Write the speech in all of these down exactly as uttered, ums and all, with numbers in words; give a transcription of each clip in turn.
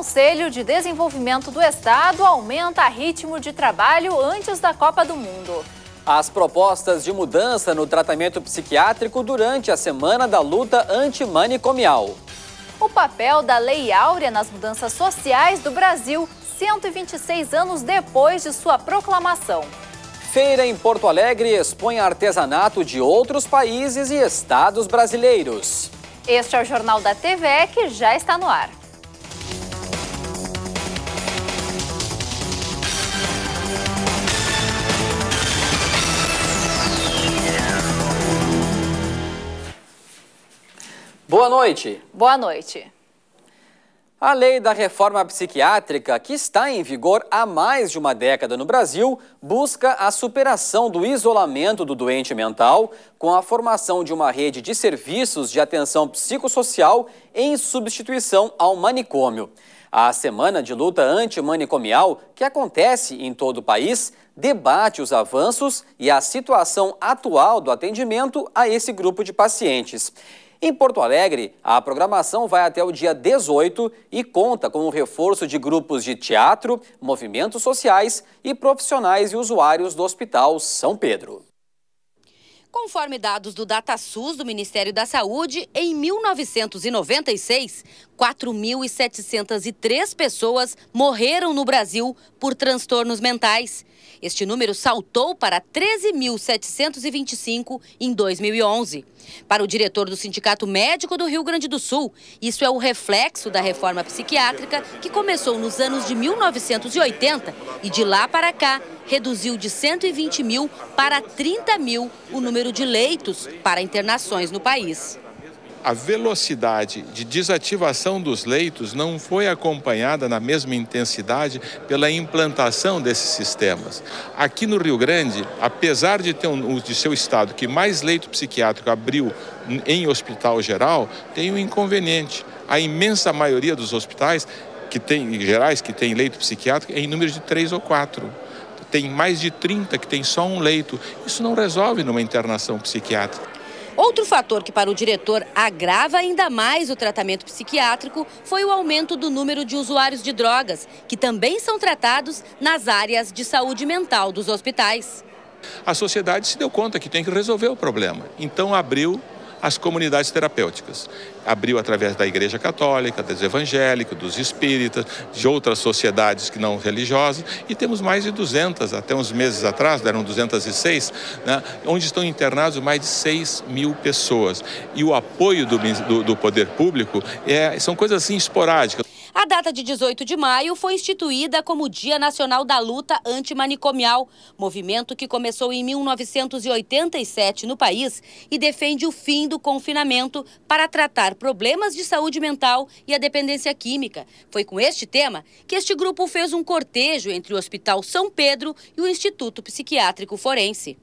Conselho de Desenvolvimento do Estado aumenta ritmo de trabalho antes da Copa do Mundo. As propostas de mudança no tratamento psiquiátrico durante a Semana da Luta Antimanicomial. O papel da Lei Áurea nas mudanças sociais do Brasil, cento e vinte e seis anos depois de sua proclamação. Feira em Porto Alegre expõe artesanato de outros países e estados brasileiros. Este é o Jornal da T V E, que já está no ar. Boa noite. Boa noite. A lei da reforma psiquiátrica, que está em vigor há mais de uma década no Brasil, busca a superação do isolamento do doente mental com a formação de uma rede de serviços de atenção psicossocial em substituição ao manicômio. A Semana de Luta Antimanicomial, que acontece em todo o país, debate os avanços e a situação atual do atendimento a esse grupo de pacientes. Em Porto Alegre, a programação vai até o dia dezoito e conta com o reforço de grupos de teatro, movimentos sociais e profissionais e usuários do Hospital São Pedro. Conforme dados do DataSUS do Ministério da Saúde, em mil novecentos e noventa e seis, quatro mil setecentas e três pessoas morreram no Brasil por transtornos mentais. Este número saltou para treze mil setecentos e vinte e cinco em dois mil e onze. Para o diretor do Sindicato Médico do Rio Grande do Sul, isso é o reflexo da reforma psiquiátrica que começou nos anos de mil novecentos e oitenta e de lá para cá reduziu de cento e vinte mil para trinta mil o número de leitos para internações no país. A velocidade de desativação dos leitos não foi acompanhada na mesma intensidade pela implantação desses sistemas. Aqui no Rio Grande, apesar de ter um, de ser o estado que mais leito psiquiátrico abriu em hospital geral, tem um inconveniente. A imensa maioria dos hospitais que tem, gerais que tem leito psiquiátrico é em número de três ou quatro. Tem mais de trinta que tem só um leito. Isso não resolve numa internação psiquiátrica. Outro fator que para o diretor agrava ainda mais o tratamento psiquiátrico foi o aumento do número de usuários de drogas, que também são tratados nas áreas de saúde mental dos hospitais. A sociedade se deu conta que tem que resolver o problema, então abriu as comunidades terapêuticas. Abriu através da Igreja Católica, dos evangélicos, dos espíritas, de outras sociedades que não religiosas, e temos mais de duzentas, até uns meses atrás, eram duzentas e seis, né, onde estão internados mais de seis mil pessoas. E o apoio do, do, do poder público é, são coisas assim esporádicas. A data de dezoito de maio foi instituída como Dia Nacional da Luta Antimanicomial, movimento que começou em mil novecentos e oitenta e sete no país e defende o fim do confinamento para tratar problemas de saúde mental e a dependência química. Foi com este tema que este grupo fez um cortejo entre o Hospital São Pedro e o Instituto Psiquiátrico Forense.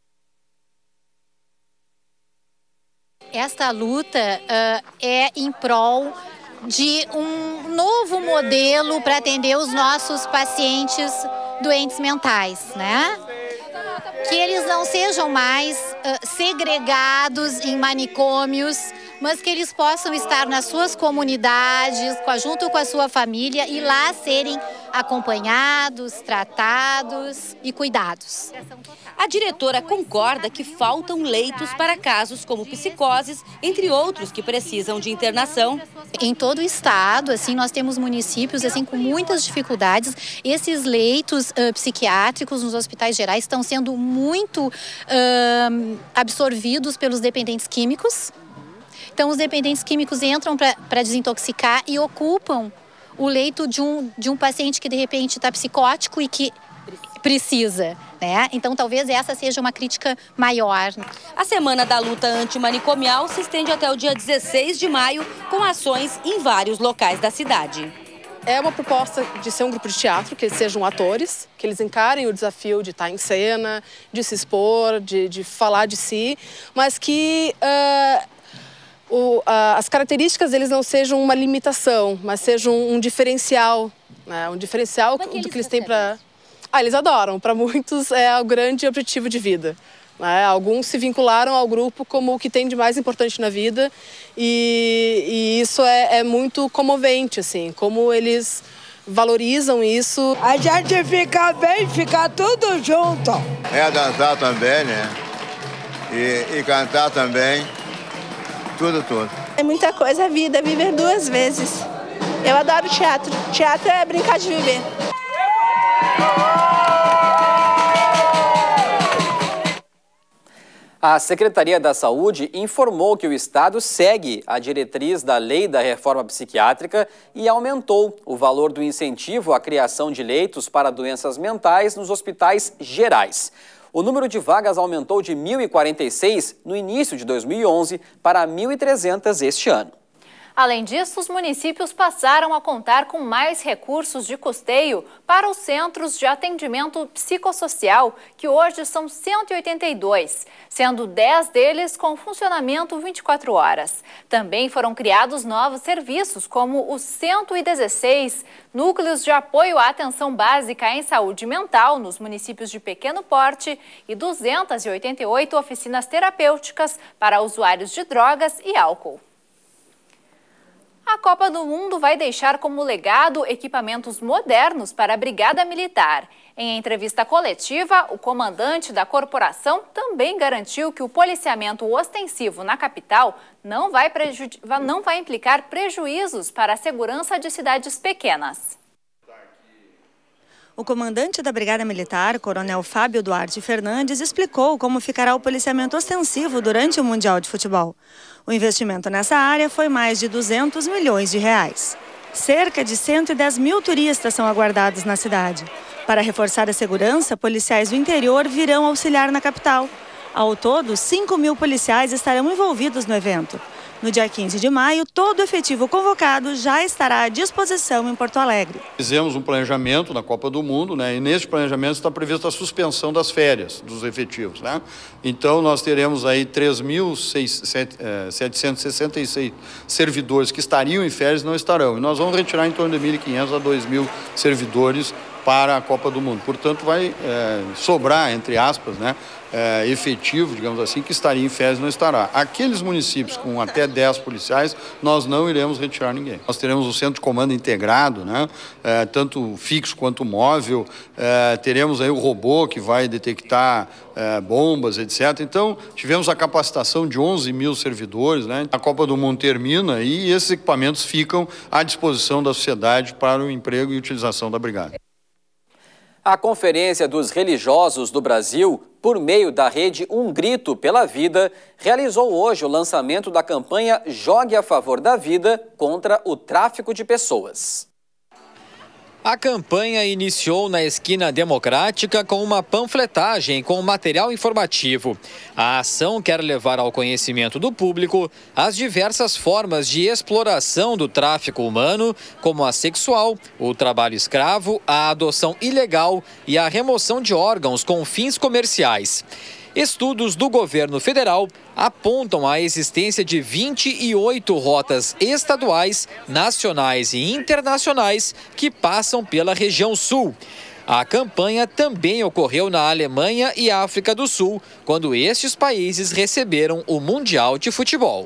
Esta luta uh, é em prol de um novo modelo para atender os nossos pacientes doentes mentais, né? Que eles não sejam mais uh, segregados em manicômios, mas que eles possam estar nas suas comunidades, junto com a sua família, e lá serem acompanhados, tratados e cuidados. A diretora concorda que faltam leitos para casos como psicoses, entre outros que precisam de internação. Em todo o estado, assim, nós temos municípios assim com muitas dificuldades. Esses leitos uh, psiquiátricos nos hospitais gerais estão sendo muito uh, absorvidos pelos dependentes químicos. Então, os dependentes químicos entram para desintoxicar e ocupam o leito de um, de um paciente que, de repente, está psicótico e que precisa, né? Então, talvez essa seja uma crítica maior. A Semana da Luta Antimanicomial se estende até o dia dezesseis de maio, com ações em vários locais da cidade. É uma proposta de ser um grupo de teatro, que eles sejam atores, que eles encarem o desafio de estar em cena, de se expor, de, de falar de si, mas que uh, o, uh, as características deles não sejam uma limitação, mas sejam um diferencial, né? Um diferencial do que eles têm para... Ah, eles adoram. Para muitos é o grande objetivo de vida. Né? Alguns se vincularam ao grupo como o que tem de mais importante na vida e, e isso é, é muito comovente, assim, como eles valorizam isso. A gente fica bem, fica tudo junto. É dançar também, né? E, e cantar também, tudo, tudo. É muita coisa a vida, viver duas vezes. Eu adoro teatro. Teatro é brincar de viver. A Secretaria da Saúde informou que o Estado segue a diretriz da Lei da Reforma Psiquiátrica e aumentou o valor do incentivo à criação de leitos para doenças mentais nos hospitais gerais. O número de vagas aumentou de mil e quarenta e seis no início de dois mil e onze para mil e trezentas este ano. Além disso, os municípios passaram a contar com mais recursos de custeio para os centros de atendimento psicossocial, que hoje são cento e oitenta e dois, sendo dez deles com funcionamento vinte e quatro horas. Também foram criados novos serviços, como os cento e dezesseis núcleos de apoio à atenção básica em saúde mental nos municípios de pequeno porte e duzentas e oitenta e oito oficinas terapêuticas para usuários de drogas e álcool. A Copa do Mundo vai deixar como legado equipamentos modernos para a Brigada Militar. Em entrevista coletiva, o comandante da corporação também garantiu que o policiamento ostensivo na capital não vai, não vai implicar prejuízos para a segurança de cidades pequenas. O comandante da Brigada Militar, Coronel Fábio Duarte Fernandes, explicou como ficará o policiamento ostensivo durante o Mundial de Futebol. O investimento nessa área foi mais de duzentos milhões de reais. Cerca de cento e dez mil turistas são aguardados na cidade. Para reforçar a segurança, policiais do interior virão auxiliar na capital. Ao todo, cinco mil policiais estarão envolvidos no evento. No dia quinze de maio, todo o efetivo convocado já estará à disposição em Porto Alegre. Fizemos um planejamento na Copa do Mundo, né? E nesse planejamento está prevista a suspensão das férias dos efetivos, né? Então nós teremos aí três mil setecentos e sessenta e seis servidores que estariam em férias e não estarão. E nós vamos retirar em torno de mil e quinhentos a dois mil servidores para a Copa do Mundo. Portanto, vai é, sobrar, entre aspas, né, é, efetivo, digamos assim, que estaria em férias e não estará. Aqueles municípios com até dez policiais, nós não iremos retirar ninguém. Nós teremos o centro de comando integrado, né, é, tanto fixo quanto móvel, é, teremos aí o robô que vai detectar é, bombas, etcétera. Então, tivemos a capacitação de onze mil servidores, né. A Copa do Mundo termina e esses equipamentos ficam à disposição da sociedade para o emprego e utilização da brigada. A Conferência dos Religiosos do Brasil, por meio da rede Um Grito pela Vida, realizou hoje o lançamento da campanha Jogue a Favor da Vida contra o tráfico de pessoas. A campanha iniciou na Esquina Democrática com uma panfletagem com material informativo. A ação quer levar ao conhecimento do público as diversas formas de exploração do tráfico humano, como a sexual, o trabalho escravo, a adoção ilegal e a remoção de órgãos com fins comerciais. Estudos do governo federal apontam a existência de vinte e oito rotas estaduais, nacionais e internacionais que passam pela região sul. A campanha também ocorreu na Alemanha e África do Sul, quando estes países receberam o Mundial de Futebol.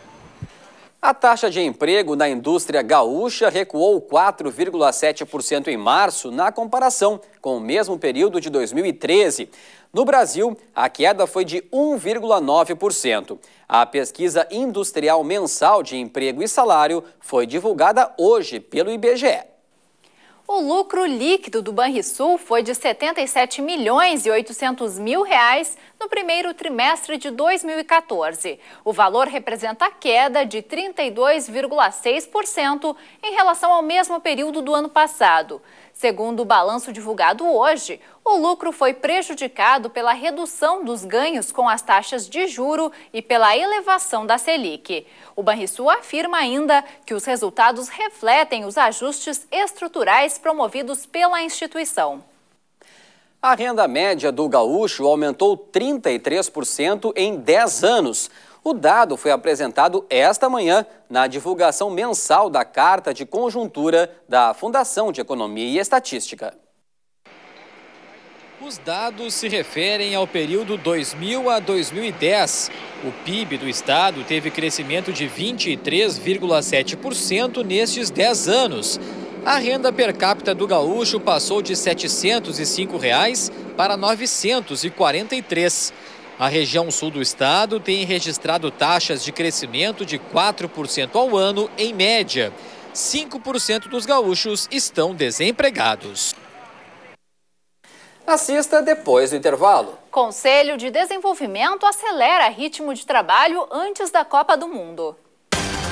A taxa de emprego na indústria gaúcha recuou quatro vírgula sete por cento em março, na comparação com o mesmo período de dois mil e treze. No Brasil, a queda foi de um vírgula nove por cento. A pesquisa industrial mensal de emprego e salário foi divulgada hoje pelo I B G E. O lucro líquido do Banrisul foi de setenta e sete milhões e oitocentos mil reais no primeiro trimestre de dois mil e quatorze. O valor representa a queda de trinta e dois vírgula seis por cento em relação ao mesmo período do ano passado. Segundo o balanço divulgado hoje, o lucro foi prejudicado pela redução dos ganhos com as taxas de juro e pela elevação da Selic. O Banrisul afirma ainda que os resultados refletem os ajustes estruturais promovidos pela instituição. A renda média do gaúcho aumentou trinta e três por cento em dez anos. O dado foi apresentado esta manhã na divulgação mensal da Carta de Conjuntura da Fundação de Economia e Estatística. Os dados se referem ao período dois mil a dois mil e dez. O P I B do estado teve crescimento de vinte e três vírgula sete por cento nestes dez anos. A renda per capita do gaúcho passou de setecentos e cinco reais para novecentos e quarenta e três. A região sul do estado tem registrado taxas de crescimento de quatro por cento ao ano em média. cinco por cento dos gaúchos estão desempregados. Assista depois do intervalo. Conselho de Desenvolvimento acelera ritmo de trabalho antes da Copa do Mundo.